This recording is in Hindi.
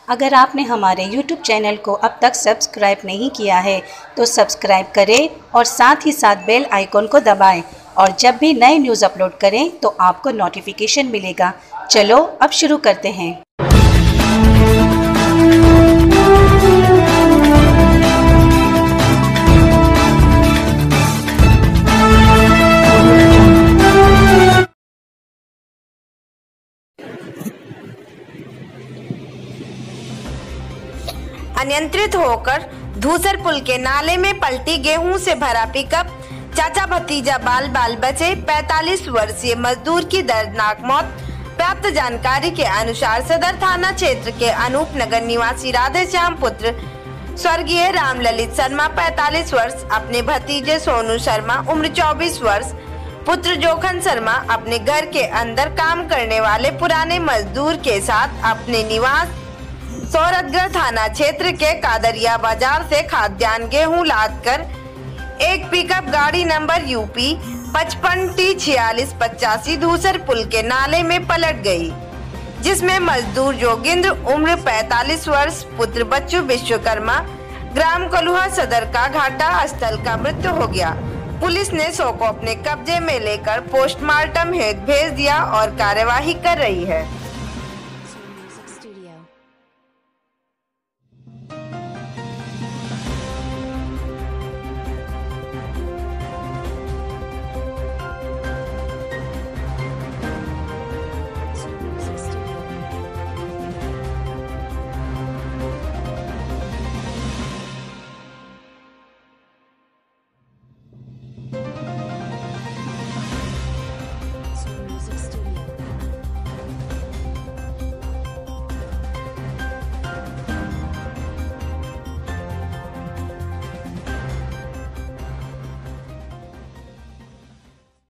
अगर आपने हमारे YouTube चैनल को अब तक सब्सक्राइब नहीं किया है तो सब्सक्राइब करें और साथ ही साथ बेल आइकॉन को दबाएं और जब भी नए न्यूज़ अपलोड करें तो आपको नोटिफिकेशन मिलेगा। चलो अब शुरू करते हैं। अनियंत्रित होकर धूसर पुल के नाले में पलटी गेहूं से भरा पिकअप, चाचा भतीजा बाल बाल बचे। 45 वर्षीय मजदूर की दर्दनाक मौत। प्राप्त जानकारी के अनुसार सदर थाना क्षेत्र के अनूप नगर निवासी राधेश्याम पुत्र स्वर्गीय रामललित शर्मा 45 वर्ष, अपने भतीजे सोनू शर्मा उम्र 24 वर्ष, पुत्र जोखन शर्मा अपने घर के अंदर काम करने वाले पुराने मजदूर के साथ अपने निवास सौरतगढ़ थाना क्षेत्र के कादरिया बाजार से खाद्यान्न गेहूं लादकर एक पिकअप गाड़ी नंबर यूपी 55T4685 धूसर पुल के नाले में पलट गई, जिसमें मजदूर जोगिंद्र उम्र 45 वर्ष, पुत्र बच्चू विश्वकर्मा ग्राम कलुहा सदर का घाटा स्थल का मृत्यु हो गया। पुलिस ने शव को अपने कब्जे में लेकर पोस्टमार्टम हेतु भेज दिया और कार्यवाही कर रही है।